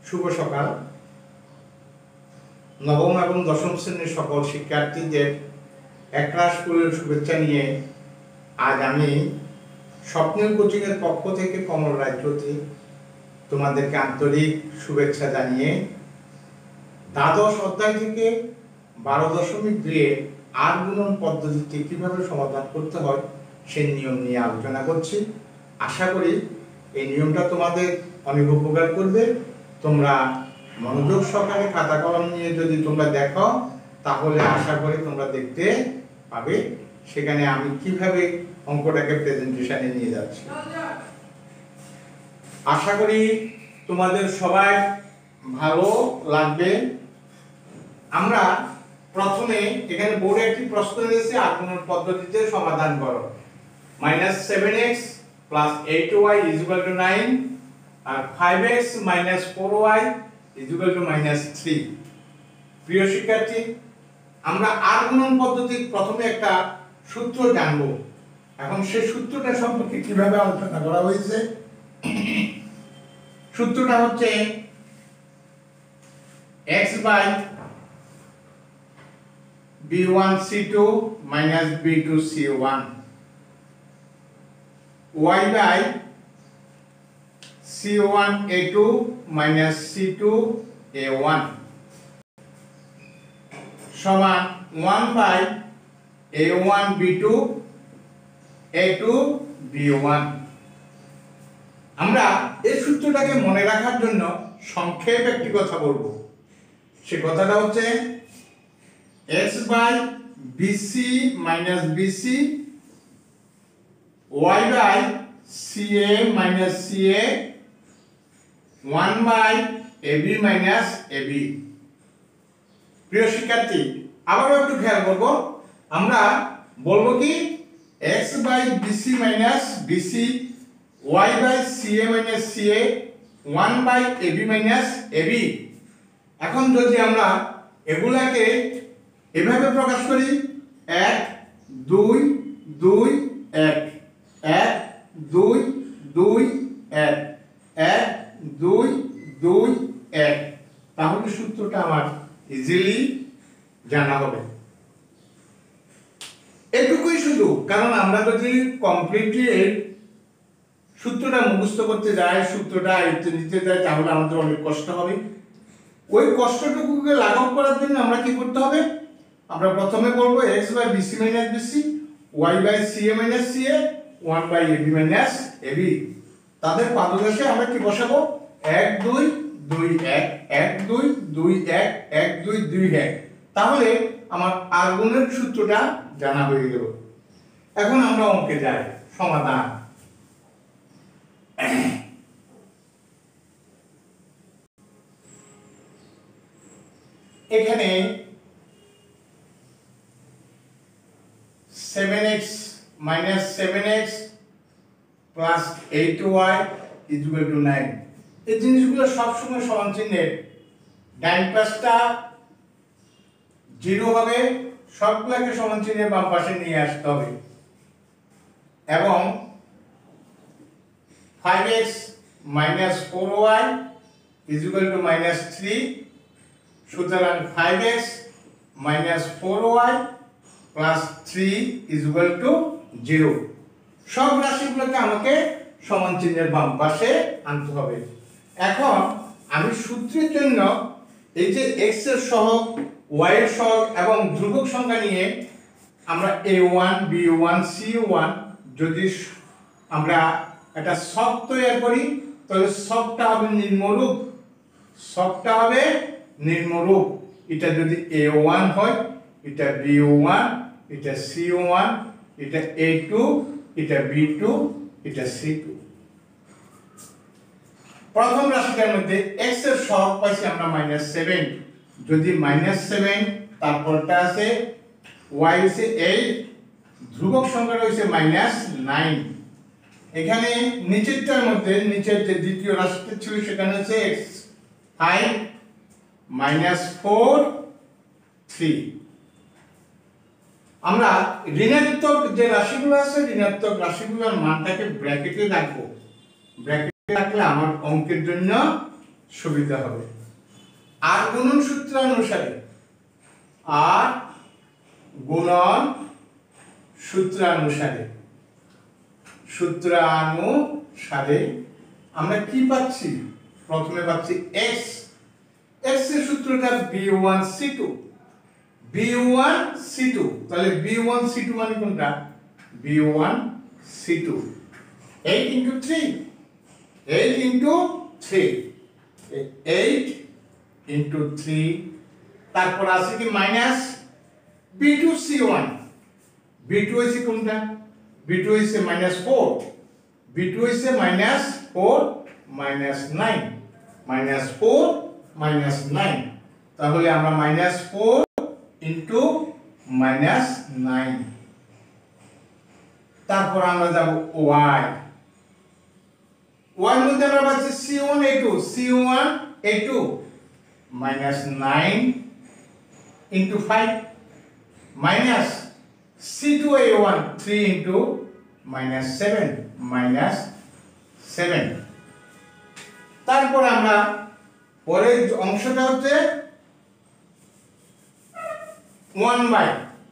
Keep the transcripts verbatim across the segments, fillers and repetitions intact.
শুভ সকাল। নবম এবং দশম শ্রেণীর সকল শিক্ষার্থীদের একরাশ স্কুলের শুভেচ্ছা নিয়ে আজ আমি স্বপ্নের কোচিংয়ের পক্ষ থেকে কমল রায়চৌধুরী তোমাদেরকে আন্তরিক শুভেচ্ছা জানিয়ে দ্বাদশ অধ্যায় থেকে বারো দশমিক দুয়ে আর গুণন পদ্ধতিতে কীভাবে সমাধান করতে হয় সেই নিয়ম নিয়ে আলোচনা করছি। আশা করি এই নিয়মটা তোমাদের অনেক উপকার করবে। তোমরা মনোযোগ সহকারে খাতা কলম নিয়ে যদি তোমরা দেখো তাহলে আশা করি তোমরা দেখতে পাবে সেখানে আমি কিভাবে অঙ্কটাকে প্রেজেন্টেশনে নিয়ে যাচ্ছি। আশা করি তোমাদের সবাই ভালো লাগবে। আমরা প্রথমে এখানে বোর্ডে একটি প্রশ্ন দিয়েছে আর গুণন পদ্ধতিতে সমাধান করো। Minus seven x plus eight y is equal to nine আর five x minus four y is equal to minus three. প্রিয় শিক্ষার্থী, আমরা আর গুণন পদ্ধতির প্রথমে একটা সূত্র জানব। এখন সেই সূত্রটা সম্পর্কে কিভাবে আলোচনা করা হয়েছে, সূত্রটা হচ্ছে x by b one c two minus b two c one, y by c one a two minus c two a one সমান one by a one b two a two b one. আমরা এই সূত্রটাকে মনে রাখার জন্য সংক্ষেপে একটি কথা বলবো। সে কথাটা হচ্ছে x by BC minus BC y by CA minus CA one by AB minus AB. প্রিয় শিক্ষার্থী, আবারও একটু খেয়াল করবো। আমরা বলবো কি x by BC minus BC y by CA minus CA one by AB minus AB. এখন যদি আমরা এগুলাকে এভাবে প্রকাশ করি এক দুই দুই এক এক দুই দুই এক এক দুই দুই এক, তাহলে সূত্রটা আমার ইজিলি জানা হবে। এটুকুই শুধু, কারণ আমরা যদি কমপ্লিটলি সূত্রটা মুখস্থ করতে যাই, সূত্রটা আয়ত্তে নিতে যাই, তাহলে আমাদের অনেক কষ্ট হবে। ওই কষ্টটুকুকে লাঘব করার জন্য আমরা কি করতে হবে, আমরা প্রথমে বলবো x by BC minus BC y by CA minus CA one by AB minus AB. তাদের পাদদেশে আমরা কি বসাবো এক দুই দুই এক এক দুই দুই এক এক দুই দুই এক, তাহলে আমার আর গুণের সূত্রটা জানা হয়ে গেল। এখন আমরা অঙ্কে যাই। সমাধান। এখানে seven x minus seven x plus eight y is equal to nine, এই জিনিসগুলো সবসময় সমান চিহ্নের ডান পাশটা জিরো হবে, সবগুলোকে সমান চিহ্নের বাম পাশে নিয়ে আসতে হবে। এবং five x minus four y is equal to minus three, সুতরাং five x minus four y plus three is equal to zero. সব রাশিগুলোকে আমাকে সমান চিহ্নের বাম পাশে আনতে হবে। এখন আমি সূত্রের জন্য এই যে x এর সহগ, y এর সহগ এবং ধ্রুবক সংখ্যা নিয়ে আমরা a one b one c one যদি আমরা একটা সব তৈরি করি তাহলে সবটা হবে নির্মরূপ, সবটা হবে নির্মরূপ। এটা যদি এ ওয়ান হয়, এটা বি ওয়ান, এটা সি ওয়ান, এটা এ টু, এটা বি টু, এটা সি টু। প্রথম রাশিটার মধ্যে x এর সহগ পাইছি আমরা মাইনাস সেভেন, যদি মাইনাস সেভেন, তারপরটা আছে y হচ্ছে এইট, ধ্রুবক সংখ্যা রয়েছে মাইনাস নাইন। এখানে নিচেরটার মধ্যে নিচের যে দ্বিতীয় রাশিটা ছিল সেখানে হচ্ছে x five minus four three. আমরা ঋণাত্মক যে রাশিগুলো আছে ঋণাত্মক রাশিগুলোর মানটাকে ব্র্যাকেটে রাখবো। ব্র্যাকেটে রাখলে আমার অঙ্কের জন্য সুবিধা হবে। আর গুণন সূত্রানুসারে আর গুণন সূত্রানুসারে সূত্রানুসারে আমরা কি পাচ্ছি? প্রথমে পাচ্ছি x, x এর সূত্রটা b one c two, b one c two, তাহলে বি ওয়ান সি টু মানে কোনটা? B one c two, eight into three, eight into three, eight into three, তারপর আছে কি minus b two c one, b two হইছে কোনটা? B two হইছে minus four, b two হইছে minus four minus nine, minus four minus nine, তাহলে আমরা minus four into minus nine. তারপর আমরা যাব y, y মধ্যে আমরা পাচ্ছি c one a two, c one a two minus nine into five minus c two a one three into minus seven, minus seven. তারপর আমরা পরের অংশটা হচ্ছে ওয়ান বাই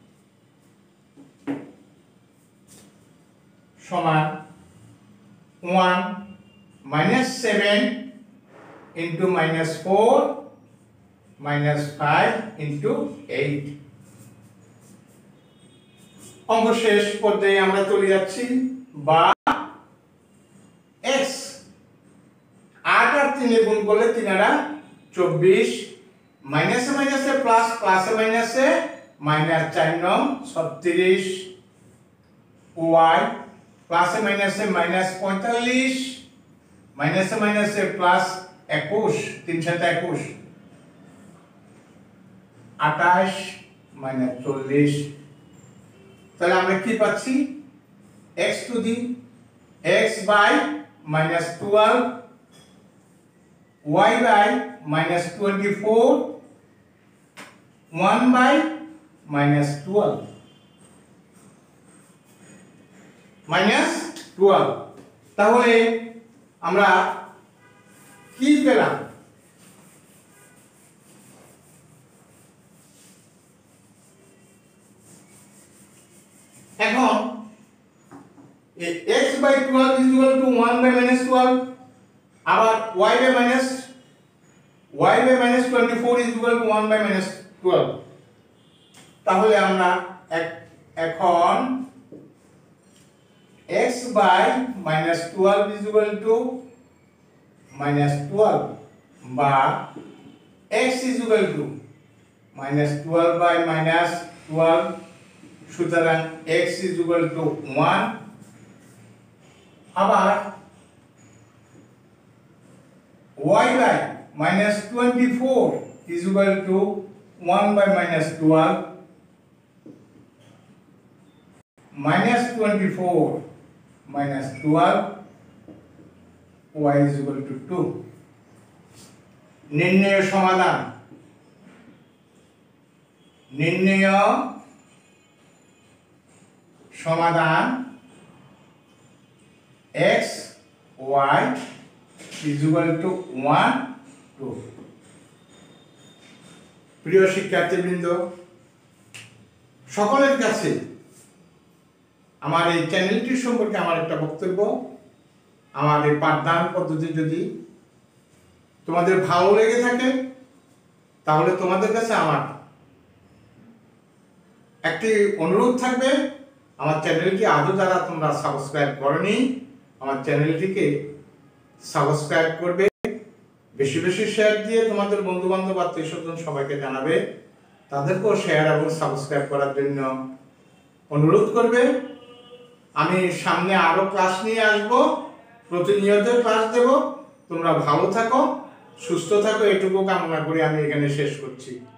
সমান one minus seven into minus four minus five into eight. অঙ্ক শেষ পর্যায়ে আমরা চলে যাচ্ছি, বা x আট আর তিনে গুণ করলে তিন আটা চব্বিশ, মাইনাসে মাইনাসে প্লাস, প্লাসে মাইনাসে মাইনাস চার নং ছত্রিশ, y প্লাসে মাইনাসে মাইনাস পঁয়তাল্লিশ, মাইনাসে মাইনাসে প্লাস একুশ, তিন সাথে একুশ, আঠাশ মাইনাস চল্লিশ। তাহলে আমরা কি পাচ্ছি? x to the x by minus twelve, y by minus twenty four, one by minus twelve, minus twelve. তাহলে আমরা কি পেলাম? এখন x by twelve is equal to one by minus twelve, আবার y by minus y by minus twenty-four is equal to one by minus twelve। তাহলে আমরা এখন x by minus twelve is equal to minus twelve, বা x is equal to minus twelve by minus twelve, সুতরাং x is equal to one। আবার y by minus twenty-four is equal to one by minus twelve, minus twenty-four minus twelve, y is equal to two। নির্ণয় সমাধান, নির্ণয় সমাধান x y is equal to one two। প্রিয় শিক্ষার্থীবৃন্দ, সকলের কাছে আমার এই চ্যানেলটি সম্পর্কে আমার একটা বক্তব্য, আমার এই পাঠদান পদ্ধতি যদি তোমাদের ভালো লেগে থাকে তাহলে তোমাদের কাছে আমার একটি অনুরোধ থাকবে, আমার চ্যানেলটি আজও যারা তোমরা সাবস্ক্রাইব করনি আমার চ্যানেলটিকে সাবস্ক্রাইব করবে, বেশি বেশি শেয়ার দিয়ে তোমাদের বন্ধু বান্ধব আত্মীয় স্বজন সবাইকে জানাবে, তাদেরকেও শেয়ার এবং সাবস্ক্রাইব করার জন্য অনুরোধ করবে। আমি সামনে আরো ক্লাস নিয়ে আসবো, প্রতিনিয়ত ক্লাস দেব। তোমরা ভালো থাকো, সুস্থ থাকো, এটুকু কামনা করে আমি এখানে শেষ করছি।